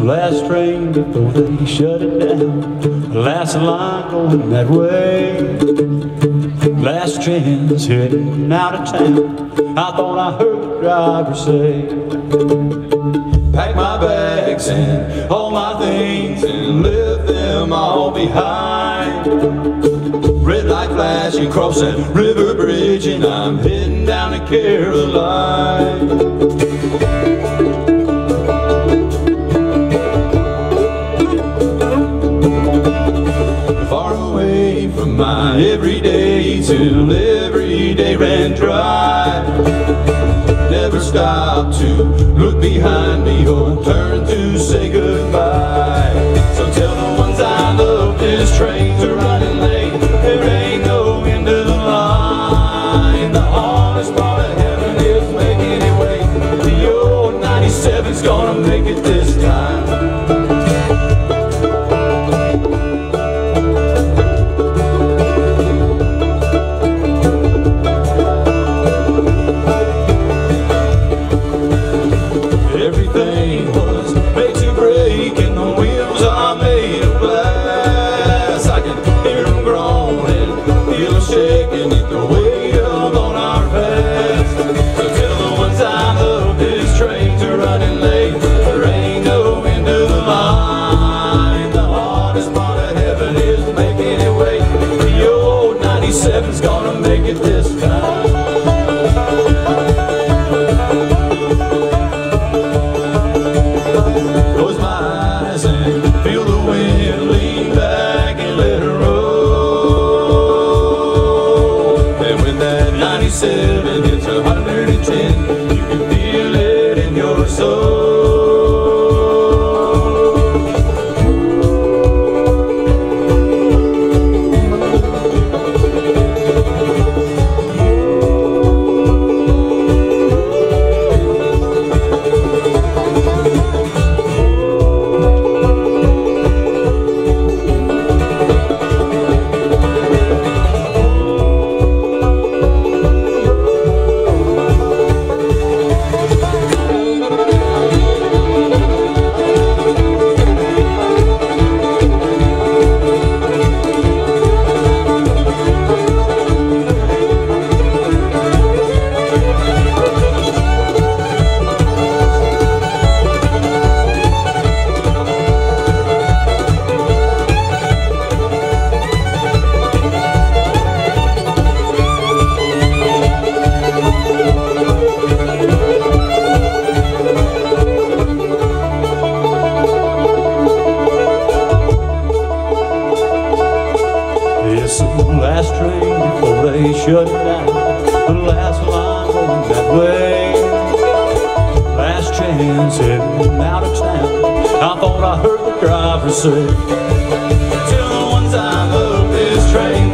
last train before they shut it down. The last line going that way. Last chance heading out of town. I thought I heard the driver say, pack my bags and all my things and leave them all behind. Red light flashing across that river bridge, and I'm heading down to Caroline. From my everyday till every day ran dry. Never stopped to look behind me or turn to say goodbye. So tell the ones I love this train's are running late. There ain't no end to the line. The hardest part of heaven is making it wait. The old 97's gonna make it this time. Seven's gonna make it this time. Close my eyes and feel the wind, lean back and let her roll. And when that 97 hits 110, you can feel it in your soul. Last train before they shut it down. The last line going that way. Last chance heading out of town. I thought I heard the driver say, tell the ones I love this train